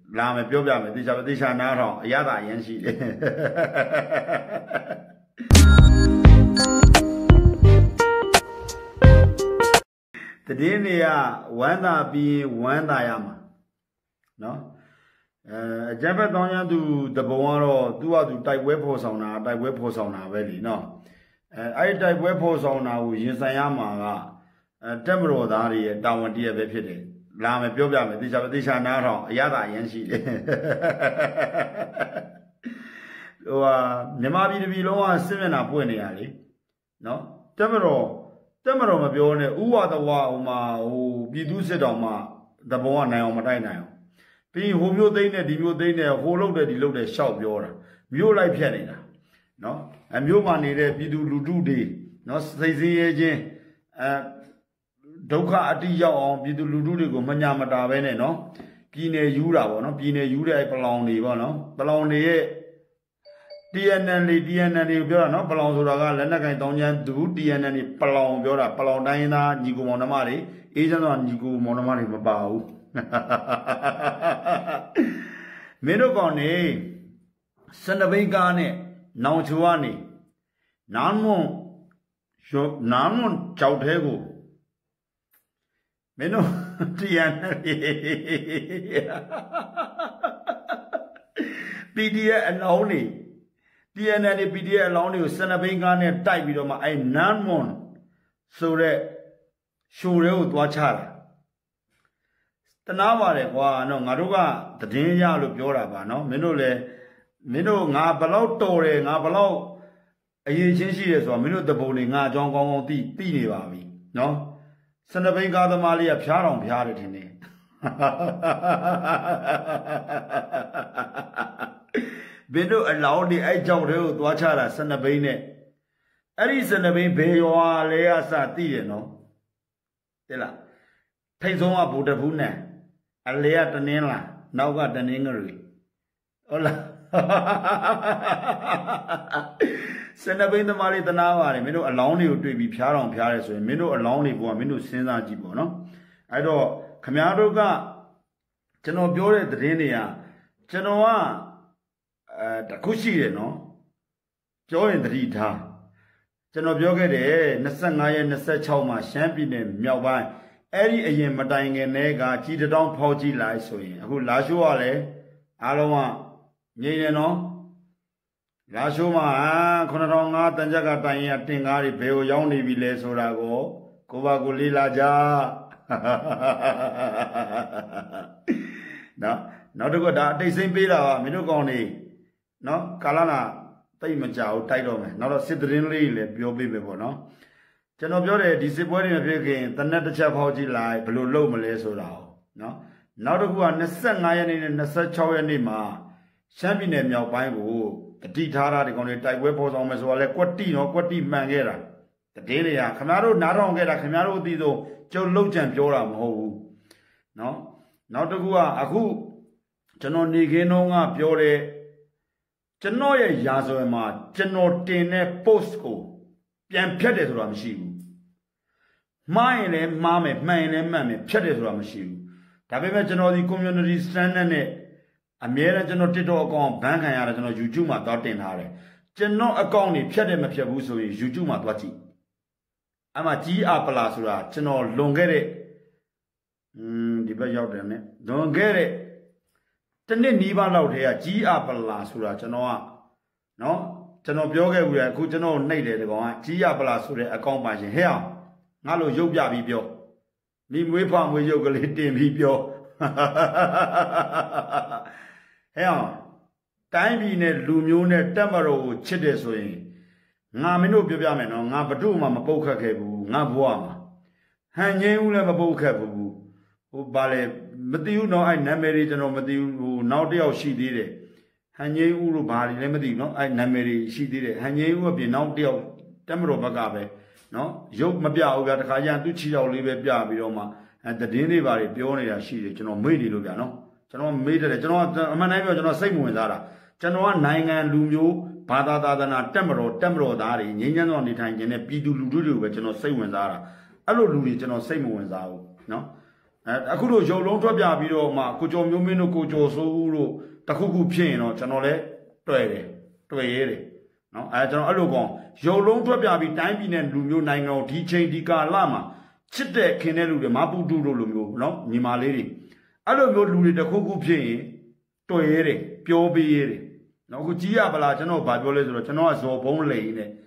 လာမယ်ပြောပြမယ်တေချာနားထောင်အရသာအရင်ရှိတယ်တည်င်းတွေကဝမ်းသာပြီးဝမ်းသာရမှာနော်အကြံဖက်တောင်းရသူတဘုံကတော့သူ့ဟာသူတိုက်ပွဲဖော်ဆောင်တာပဲလीနော်အဲ့တိုက်ပွဲဖော်ဆောင်တာကိုရင်ဆိုင်ရမှာကတက်မတော်သားတွေရဲ့တာဝန်တရပဲဖြစ်တယ်လာမယ်ပြောပြမယ်တေချာနားထောင်အရသာအရင်ရှိတယ်ဟိုမြန်မာပြည်တစ်ပြည်လုံးကစစ်မျက်နှာပွင့်နေရလေနော်တက်မတော်မပြောနဲ့ဥဝါဒဝဟိုမှာဟိုပြည်သူစစ်တောင်မှတဘုံကနိုင်အောင်မတိုက်နိုင်အောင်ပြီးဟိုမျိုးသိမ့်နဲ့ဒီမျိုးသိမ့်နဲ့ဟိုလုတ်တယ်ဒီလုတ်တယ်ရှောက်ပြောတာမျိုးလိုက်ဖြတ်နေတာနော်အမျိုးမှနေတဲ့ပြည်သူလူထုတွေနော်စိတ်ဆင်းရဲခြင်းဒုက္ခအတိရောက်အောင်ပြည်သူလူထုတွေကိုမညာမတာပဲနဲ့နော်ပြည်နယ်ယူတာပေါ့နော်ပြည်နယ်ယူတဲ့ပလောင်တွေပေါ့နော်ပလောင်တွေရဲ့ TNN ကိုပြောတာနော်ပလောင်ဆိုတာကလက်နက်ကင်တောင်းချမ်းသူ TNN ပလောင်ပြောတာပလောင်တိုင်းရင်းသားညီကိုမောင်နှမတွေအေးချမ်းစွာညီကိုမောင်နှမတွေမပါဘူးမင်းတို့ကောင်နေစန္ဒဘိတ်ကားနဲ့နောင်ချူကနေနာမွန်ကြောက်သေးကိုမင်းတို့ TNN PDF အလောင်းနေ TNN PDF အလောင်းတွေကိုစန္ဒဘိတ်ကားနဲ့တိုက်ပြီးတော့မှအဲ့နန်းမွန်ဆိုတဲ့ရှိုးတွေကိုသွားချတာတနာပါတယ်ကွာနော်ငါတို့ကတည်င်းရလို့ပြောတာပါနော်မင်းတို့ငါဘလောက်တော်တယ်ငါဘလောက်အရေးချင်းရှိတယ်ဆိုတာမင်းတို့တပုံတွေငါအကြောင်းကောင်းကောင်းသိနေပါပြီနော်စန္ဒဘိတ်ကားသမားလေးကဖျားတော်ဖျားတယ်ထင်တယ်ဘင်းတို့အလောင်းဒီအဲ့ကြောင့်တွေကိုသွားချတာစန္ဒဘိတ်နဲ့အဲ့ဒီစန္ဒဘိတ်ဘေရွာလဲအစသိတယ်နော်တဲ့လားထိတ်ဆုံးကဗုဒ္ဓဘူးနံအလေကတနင်းလားနောက်ကတနင်းငရီဟုတ်လားစန္ဒဘိတ်သမားလေးတနာပါတယ်မင်းတို့အလောင်းတွေကိုတွေ့ပြီးဖျားတော်ဖျားတယ်ဆိုရင်မင်းတို့အလောင်းတွေကမင်းတို့စဉ်းစားကြည့်ပေါ့နော်အဲ့တော့ခမည်းတော်ကကျွန်တော်ပြောတဲ့သတင်းတွေကကျွန်တော်ကတခုရှိတယ်နော်ပြောရင်သတိထားကျွန်တော်ပြောခဲ့တယ်25ရက်26မှာရှမ်းပြည်နယ်မြောက်ပိုင်းအဲ့ဒီအရင်မတိုင်ခင်တည်းကကြီးတောင်ဖောက်ကြည့်လိုက်ဆိုရင်အခုလာရှိုးကလည်းအားလုံးကငြိမ်နေနော်လာရှိုးမှာ9005တန်ကြကတိုင်ရင်တင်ကားတွေဘယ်ကိုရောက်နေပြီလဲဆိုတာကိုပါကိုလေးလာကြနော်နောက်တစ်ခုဒါအတိတ်စိမ့်ပေးတာပါမင်းတို့ကောင်းနေနော်ကာလနာတိတ်မကြောက်တိုက်တော့မယ်နောက်တော့စစ်သတင်းလေးလည်းပြောပေးမယ်ပေါ့နော်ကျွန်တော်ပြောတယ်ဒီစစ်ပွဲတွေမဖြစ်ခင်တနက်တစ်ချက်ဖောက်ကြည့်လိုက်ဘယ်လိုလုပ်မလဲဆိုတာနော်နောက်တစ်ခုက25ရက်နေ့နဲ့26ရက်နေ့မှာရှမ်းပြည်နယ်မြောက်ပိုင်းကိုတတိထားတာဒီကောင်တွေတိုက်ပွဲပေါ်ဆောင်မယ်ဆိုတာလဲကွက်တိနော်ကွက်တိမှန်ခဲ့တာတည်င်းတွေကခင်ဗျားတို့နားထောင်ခဲ့တာခင်ဗျားတို့အသိဆုံးကျုပ်လောက်ကြံပြောတာမဟုတ်ဘူးနော်နောက်တစ်ခုကအခုကျွန်တော်နေခင်းတုန်းကပြောတဲ့ကျွန်တော်ရဲ့ရာဇဝင်မှာကျွန်တော်တင်တဲ့ post ကိုပြန်ဖြတ်တယ်ဆိုတာမရှိဘူးမှားရင်လည်းမှားမယ်မှန်ရင်လည်းမှန်မယ်ဖြတ်တယ်ဆိုတာမရှိဘူးဒါပေမဲ့ကျွန်တော်ဒီ community standard နဲ့အမြဲတမ်းကျွန်တော် TikTok account ဘန်းခံရတယ်ကျွန်တော် YouTube မှာသွားတင်ထားတယ်ကျွန်တော် account တွေဖြတ်တယ်မဖြတ်ဘူးဆိုရင် YouTube မှာသွားကြည့်အမှကြီးအပလာဆိုတာကျွန်တော်လွန်ခဲ့တဲ့ဒီဘက်ရောက်တယ်နဲ့လွန်ခဲ့တဲ့တနစ်နီးပါးလောက်တည်းကကြီးအပလာဆိုတာကျွန်တော်ကနော်ကျွန်တော်ပြောခဲ့ဘူးလေအခုကျွန်တော်နှိပ်တယ်ဒီကောင်ကကြီးအပလာဆိုတဲ့အကောင့်ပါရှင်ဟဲ့အောင်ငါလိုရုပ်ပြပြီးပြောမိမွေးဖွားမွေးရုပ်ကလေးတင်ပြီးပြောဟဲ့အောင်တိုင်းပြည်နဲ့လူမျိုးနဲ့တက်မတော်ကိုချစ်တယ်ဆိုရင်ငါမင်းတို့ပြောပြမယ်နော်ငါဘဒုမှမပုတ်ခတ်ခဲ့ဘူးငါဘွားမှာဟန်ငင်းဦးလည်းမပုတ်ခတ်ဘူးဟိုဘာလဲမသိဘူးနော်အဲ့နာမည်တွေကျွန်တော်မသိဘူးဟိုနောက်တစ်ယောက်ရှိသေးတယ်ဟန်ငင်းဦးလို့ဘာတွေလည်းမသိဘူးနော်အဲ့နာမည်တွေရှိသေးတယ်ဟန်ငင်းဦးအပြင်နောက်တစ်ယောက်တက်မတော်ဘက်ကပဲနော်ရုပ်မပြဘူးဗျာတခါကျရင်သူ့ချီတော်လေးပဲပြပြီးတော့မှတည်င်းလေးပါတွေပြောနေတာရှိတယ်ကျွန်တော်မေ့နေလို့ဗျာနော်ကျွန်တော်မေ့တယ်ကျွန်တော်အမှန်တိုင်းပြောကျွန်တော်စိတ်မဝင်စားတာကျွန်တော်ကနိုင်ငံလူမျိုးဘာသာသာသနာတက်မတော်သားတွေငြိမ်းချမ်းစွာနေထိုင်ခြင်းနဲ့ပြည်သူလူထုတွေကိုပဲကျွန်တော်စိတ်ဝင်စားတာအဲ့လိုလူတွေကျွန်တော်စိတ်မဝင်စားဘူးနော်အခုတို့ရုပ်လုံးထွက်ပြပြီးတော့မှကိုကျော်မျိုးမင်းတို့ကိုကျော်စိုးတို့တခုခုဖြစ်ရင်တော့ကျွန်တော်လည်းတွေ့ရဲတယ်နော်ကျွန်တော်အဲ့လိုကောင်ရုပ်လုံးထွက်ပြပြီးတိုင်းပြည်နဲ့လူမျိုးနိုင်ငံကိုဒီချိန်ဒီကာလမှာချစ်တဲ့ခင်တဲ့လူတွေမပူတူတို့လိုမျိုးနော်ညီမလေးတွေအဲ့လိုမျိုးလူတွေတခုခုဖြစ်ရင်တွေ့ရဲပြောပေးရဲနော်အခုကြီးရပလားကျွန်တော်ဗာပြောလဲဆိုတော့ကျွန်တော်ကဇော်ဘုံလိန်နဲ့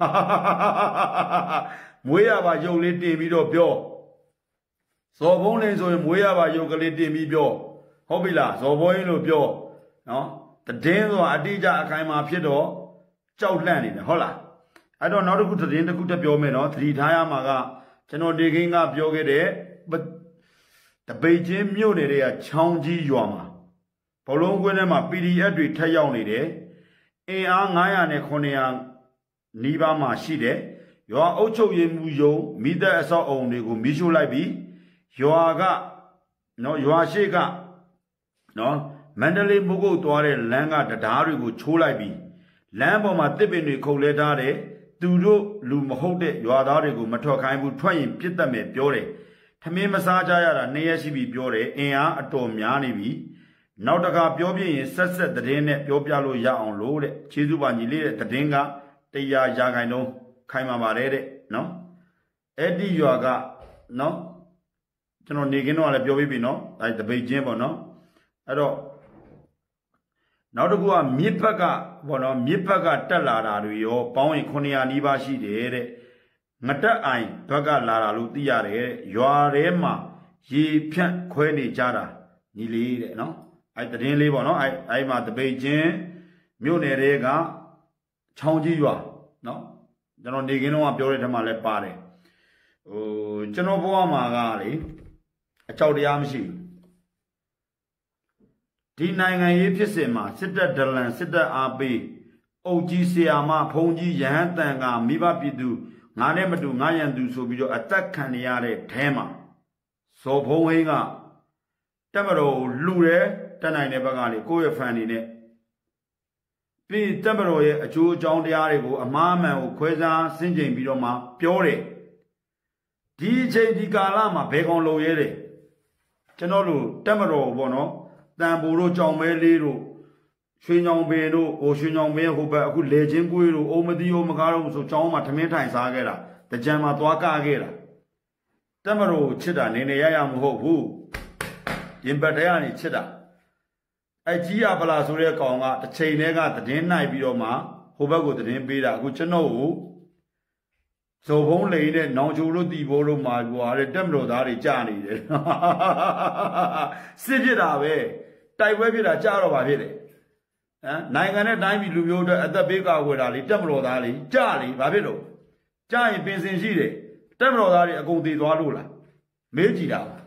မွေးရပါရုပ်လေးတင်ပြီးတော့ပြောဇော်ဘုံလိန်ဆိုရင်မွေးရပါရုပ်ကလေးတင်ပြီးပြောဟုတ်ပြီလားဇော်ဘုံရင်လို့ပြောနော်တည်င်းဆိုတာအတိအကျအခိုင်မာဖြစ်တော့ကြောက်လန့်နေတယ်ဟုတ်လားအဲ့တော့နောက်တစ်ခုတည်င်းတစ်ခုတက်ပြောမယ်နော်သတိထားရမှာကကျွန်တော်ဒီကိန်းကပြောခဲ့တဲ့တပိတ်ချင်းမြို့နယ်တွေကချောင်းကြီးရွာမှာဘလုံးကွင်းထဲမှာ PDF တွေထက်ရောက်နေတယ်အင်အား900နဲ့900နီးပါးမှရှိတယ်ရွာအုပ်ချုပ်ရေးမှုယုံမိသက်အဆောက်အုံတွေကိုမီးရှို့လိုက်ပြီးရွာကနော်ရွာရှိကနော်မန္တလေးမုတ်ကုတ်သွားတဲ့လမ်းကတရားတွေကိုချိုးလိုက်ပြီးလမ်းပေါ်မှာတစ်ပင်တွေခုတ်လဲထားတယ်သူတို့လူမဟုတ်တဲ့ရွာသားတွေကိုမထွက်ခိုင်းဘူးထွက်ရင်ပြစ်တတ်မယ်ပြောတယ်ထမင်းမစားကြရတာ2ရက်ရှိပြီပြောတယ်အင်အားအတော်များနေပြီနောက်တခါပြောပြရင်ဆက်သတင်းနဲ့ပြောပြလို့ရအောင်လို့တဲ့ခြေစုပါညီလေးတဲ့သတင်းက100ရာခိုင်နှုန်းခိုင်မာပါတယ်တဲ့နော်အဲ့ဒီရွာကနော်ကျွန်တော်နေကင်းတော့လည်းပြောပြပြီနော်အဲ့တပိတ်ချင်းပေါ့နော်အဲ့တော့နောက်တစ်ခုကမြစ်ဘက်ကပေါ့နော်မြစ်ဘက်ကတက်လာတာတွေရောပေါင်းရင်900နီးပါးရှိတယ်တဲ့ငတက်အိုင်ဘက်ကလာတာလို့သိရတယ်ရွာထဲမှာရေဖြန့်ခွဲနေကြတာညီလေးတဲ့နော်အဲ့တရင်လေးပေါ့နော်အဲ့မှာတပိတ်ချင်းမြို့နယ်တွေကချောင်းကြီးရွာနော်ကျွန်တော်နေကင်းတော့ပြောတဲ့ထက်မှလည်းပါတယ်ကျွန်တော်ဘဝမှာကလေအကြောက်တရားမရှိဘူးဒီနိုင်ငံရေးဖြစ်စဉ်မှာစစ်တပ်ဒလန်စစ်တပ်အားပေးအုပ်ကြီးဆရာမဖုံကြီးရဟန်းတန်ကမိဘပြည်သူငါနဲ့မတူငါရန်သူဆိုပြီးတော့အသက်ခံရတဲ့ထဲမှာဇော်ဖုံးဟင်းကတက်မတော်လူတယ်တက်နိုင်တဲ့ဘက်ကလေကိုယ့်ရဲ့ဖန်နေနဲ့ပြီးတက်မတော်ရဲ့အကျိုးအကြောင်းတရားတွေကိုအမှားမှန်ကိုခွဲခြားစင်ကြင်ပြီးတော့မှပြောတယ်ဒီအချိန်ဒီကာလမှာဘယ်ကောင်လုံရဲတယ်ကျွန်တော်တို့တက်မတော်ပေါ့နော်တန်ဖိုးတို့ကြောင်မဲလေးတို့ရွှေညောင်ပင်တို့ရွှေညောင်ပင်ဟိုဘက်အခုလေချင်းကွေးတို့အိုမသီအိုမကားတို့ဆိုကြောင်းမှာထမင်းထိုင်စားခဲ့တာတကြံမှာသွားကခဲ့တာတက်မတော်ချစ်တာနေနေရမဟုတ်ဘူးရင်ပတ်တဲကနေချစ်တာအကြီးရပလာဆိုတဲ့ကောင်ကတစ်ချိန်တည်းကသတင်းနိုင်ပြီးတော့မှဟိုဘက်ကိုသတင်းပေးတာအခုကျွန်တော်ကိုဇော်ဖုံးလိန်နဲ့နောင်ချိုတို့တီဘိုးတို့မှာကွာတဲ့တက်မတော်သားတွေကြာနေတယ်စစ်ဖြစ်တာပဲတိုက်ပွဲဖြစ်တာကြာတော့ပါဖြစ်တယ်ဟမ်နိုင်ငံနဲ့တိုင်းပြည်လူမျိုးတွေအသက်ပေးကာဝယ်တာလေတက်မတော်သားလေကြာလေဘာဖြစ်လို့ကြာရင်ပင်စင်ရှိတယ်တက်မတော်သားတွေအကုန်တည်သွားလို့လားမေးကြည့်တာဟမ်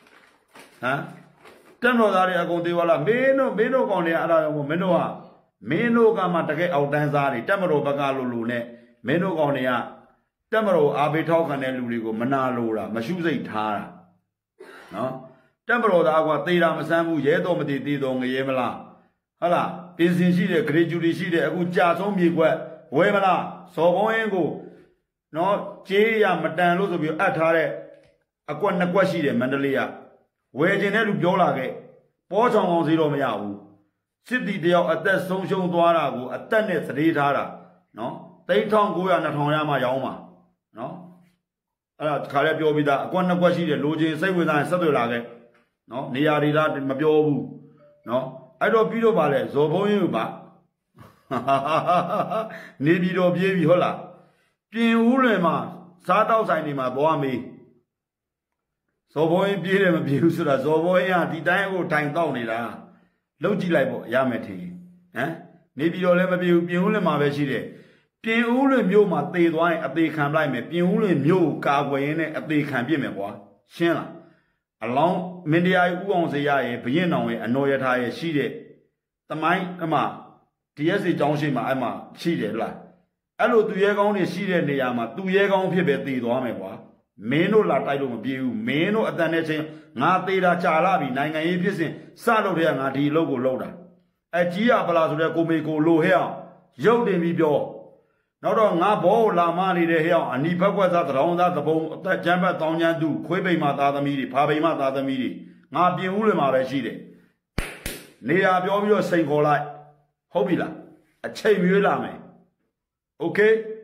တက်မတော်သားတွေအကုန်တည်သွားလားမင်းတို့ကောင်တွေအဲ့ဒါတော့မင်းတို့ကမှတကယ်အောက်တန်းစားတွေတက်မတော်ဘက်ကလို့နဲ့မင်းတို့ကောင်တွေကတက်မတော်အာဘေထောက်ခံတဲ့လူတွေကိုမနာလိုတာမရှုစိတ်ထားတာနော်တက်မတော်သားကသေတာမဆန်းဘူးရဲတော်မတည်သေးတော်ငရဲမလားဟုတ်လားပြင်စင်ရှိတဲ့ဂရေဂျူတီရှိတဲ့အခုကြာဆုံးမြေကွက်ဝဲမလားစော်ဘုံးရင်ကိုနော်ကြေးရမတန်လို့ဆိုပြီးအပ်ထားတဲ့အကွက်2ကွက်ရှိတယ်မန္တလေးကဝယ်ကျင်တဲ့လူပြောလာခဲ့ပေါ်ချောင်အောင်စီတော့မရဘူးစစ်တီတယောက်အသက်ဆုံးရှုံးသွားတာကိုအသက်နဲ့သတိထားတာနော်3900 2000ရမှရောင်းပါနော်အဲ့ဒါခါလဲပြောပြီးသားအကွက်2ကွက်ရှိတယ်လိုချင်စိတ်ဝင်စားရင်ဆက်သွယ်လာခဲ့နော်နေရာတွေကမပြောဘူးနော်အဲ့တော့ပြီးတော့ပါလဲဇော်ဘုံရင်ပါနေပြီးတော့ပြေးပြီဟုတ်လားပြင်ဦးလွင်မှာစားတောက်ဆိုင်တွေမှာသွားမေးဇော်ဘုံရင်ပြေးတယ်မပြေးဘူးဆိုတာဇော်ဘုံရင်ကဒီတိုင်းကိုထိုင်တောက်နေတာလှုပ်ကြည့်လိုက်ပေါ့ရမယ်ထင်ဟမ်နေပြီးတော့လည်းမပြေးဘူးပြင်ဦးလွင်မှာပဲရှိတယ်ပြင်ဦးလွင်မြို့မှာသေသွားရင်အသေးခံလိုက်မယ်ပြင်ဦးလွင်မြို့ကာကွယ်ရင်းနဲ့အသေးခံပြစ်မယ်ကွာရှင်းလားအလောင်းမင်းတရားကြီးဥအောင်စေရရဲ့ဘရင်တော်ရဲ့အနော်ရထားရဲ့ရှိတဲ့သမိုင်းအမှ DSC ကျောင်းရှိမှာအဲ့မှာရှိတယ်လားအဲ့လိုသူရဲကောင်းတွေရှိတဲ့နေရာမှာသူရဲကောင်းဖြစ်ပဲတည်သွားမယ်ကွာမင်းတို့လာတိုက်လို့မပြေဘူးမင်းတို့အတန်နဲ့ချင်းငါသေးတာကြာလာပြီနိုင်ငံရေးဖြစ်စဉ်စလုပ်တဲ့ကငါဒီအလုပ်ကိုလုပ်တာအကြီးရပလာဆိုတဲ့ကိုမေကိုလိုဟဲအောင်ရုပ်တင်ပြီးပြောနောက်တော့ငါဘောလာမနေတဲ့ဟဲ့အောင်အနီဘက်ကွက်သားတရောင်းသားတပုံအသက်ချမ်းဘက်တောင်းချမ်းသူခွေးပိန်မသားသမီးတွေဖာပိန်မသားသမီးတွေငါပြင်ဦးလွင်မှာပဲရှိတယ်နေရာပြောပြီးတော့စိန်ခေါ်လိုက်ဟုတ်ပြီလားအချိန်ရွေးလာမယ်โอเค